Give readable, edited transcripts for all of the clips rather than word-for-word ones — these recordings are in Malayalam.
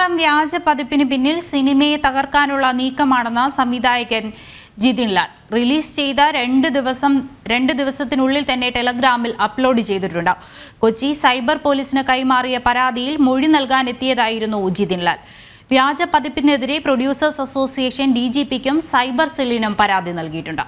ARM വ്യാജ പതിപ്പിന് പിന്നിൽ സിനിമയെ തകർക്കാനുള്ള നീക്കമാണെന്ന് സംവിധായകൻ ജിതിൻ ലാൽ റിലീസ് ചെയ്ത രണ്ട് ദിവസത്തിനുള്ളിൽ തന്നെ ടെലഗ്രാമിൽ അപ്ലോഡ് ചെയ്തിട്ടുണ്ട്. കൊച്ചി സൈബർ പോലീസിന് കൈമാറിയ പരാതിയിൽ മൊഴി നൽകാൻ എത്തിയതായിരുന്നു ജിതിൻ ലാൽ. വ്യാജ പതിപ്പിനെതിരെ പ്രൊഡ്യൂസേഴ്സ് അസോസിയേഷൻ DGPക്കും സൈബർ സെല്ലിനും പരാതി നൽകിയിട്ടുണ്ട്.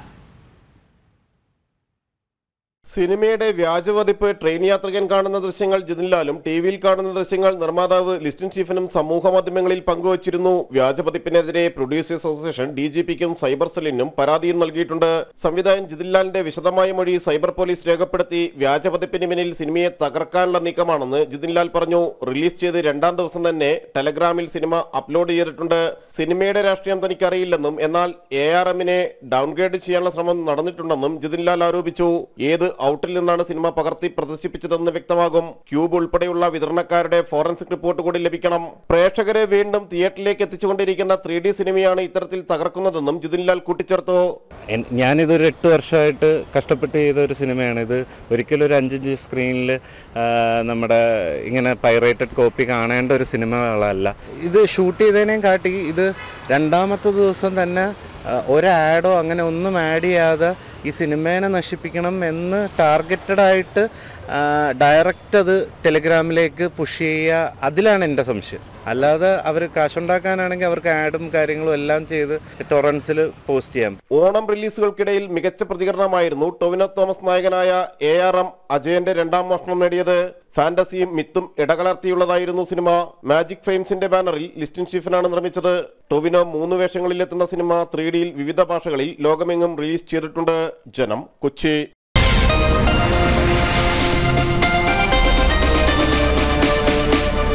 സിനിമയുടെ വ്യാജപതിപ്പ് ട്രെയിൻ യാത്രികൻ കാണുന്ന ദൃശ്യങ്ങൾ ജിതിൻ ലാലും ടിവിയിൽ കാണുന്ന ദൃശ്യങ്ങൾ നിർമ്മാതാവ് ലിസ്റ്റിൻ സ്റ്റീഫനും സമൂഹ മാധ്യമങ്ങളിൽ പങ്കുവച്ചിരുന്നു. വ്യാജപതിപ്പിനെതിരെ പ്രൊഡ്യൂസേഴ്സ് അസോസിയേഷൻ DGPക്കും സൈബർ സെല്ലിനും പരാതിയും നൽകിയിട്ടുണ്ട്. സംവിധായകൻ ജിതിൻ ലാലിന്റെ വിശദമായ മൊഴി സൈബർ പോലീസ് രേഖപ്പെടുത്തി. വ്യാജപതിപ്പിന് പിന്നിൽ സിനിമയെ തകർക്കാനുള്ള നീക്കമാണെന്ന് ജിതിൻ ലാൽ പറഞ്ഞു. റിലീസ് ചെയ്ത് രണ്ടാം ദിവസം തന്നെ ടെലഗ്രാമിൽ സിനിമ അപ്ലോഡ് ചെയ്തിട്ടുണ്ട്. സിനിമയുടെ രാഷ്ട്രീയം തനിക്കറിയില്ലെന്നും എന്നാൽ ARMനെ ഡൗൺഗ്രേഡ് ചെയ്യാനുള്ള ശ്രമം നടന്നിട്ടുണ്ടെന്നും ജിതിൻ ലാൽ ആരോപിച്ചു. ഏത് ഔട്ടിൽ നിന്നാണ് സിനിമ പകർത്തി പ്രദർശിപ്പിച്ചതെന്ന് വ്യക്തമാകും. ക്യൂബ് ഉൾപ്പെടെയുള്ള വിതരണക്കാരുടെ ഫോറൻസിക് റിപ്പോർട്ട് കൂടി ലഭിക്കണം. പ്രേക്ഷകരെ വീണ്ടും തിയേറ്ററിലേക്ക് എത്തിച്ചുകൊണ്ടിരിക്കുന്ന 3D സിനിമയാണ് ഇത്തരത്തിൽ തകർക്കുന്നതെന്നും ജിതിൻ ലാൽ കൂട്ടിച്ചേർത്തു. ഞാനിതൊരു 8 വർഷമായിട്ട് കഷ്ടപ്പെട്ട് ചെയ്ത ഒരു സിനിമയാണ്. ഇത് ഒരിക്കലും ഒരു 5 ഇഞ്ച് സ്ക്രീനിൽ നമ്മുടെ ഇങ്ങനെ പൈറേറ്റഡ് കോപ്പി കാണേണ്ട ഒരു സിനിമകളല്ല. ഇത് ഷൂട്ട് ചെയ്തതിനേയും കാട്ടി ഇത് രണ്ടാമത്തെ ദിവസം തന്നെ ഒരു ആഡോ അങ്ങനെ ഒന്നും ആഡ് ചെയ്യാതെ ഈ സിനിമേനെ നശിപ്പിക്കണം എന്ന് ടാർഗറ്റഡായിട്ട് ഡയറക്റ്റ് അത് ടെലിഗ്രാമിലേക്ക് പുഷ് ചെയ്യുക, അതിലാണ് എൻ്റെ സംശയം. അല്ലാതെ അവർ കാശുണ്ടാക്കാനാണെങ്കിൽ അവർക്ക് ആഡും കാര്യങ്ങളും എല്ലാം ചെയ്ത് ടൊറൻസിൽ പോസ്റ്റ് ചെയ്യാം. ഓണം റിലീസുകൾക്കിടയിൽ മികച്ച പ്രതികരണമായിരുന്നു ടൊവിനോ തോമസ് നായകനായ ARM അജയന്റെ രണ്ടാം മോഷണം നേടിയത്. ഫാന്റസിയും മിത്തും ഇടകലർത്തിയുള്ളതായിരുന്നു സിനിമ. മാജിക് ഫെയിംസിന്റെ ബാനറിൽ ലിസ്റ്റിൻ സ്റ്റീഫനാണ് നിർമ്മിച്ചത്. ടൊവിനോ 3 വേഷങ്ങളിലെത്തുന്ന സിനിമ 3Dയിൽ വിവിധ ഭാഷകളിൽ ലോകമെങ്ങും റിലീസ് ചെയ്തിട്ടുണ്ട്. ജനം, കൊച്ചി.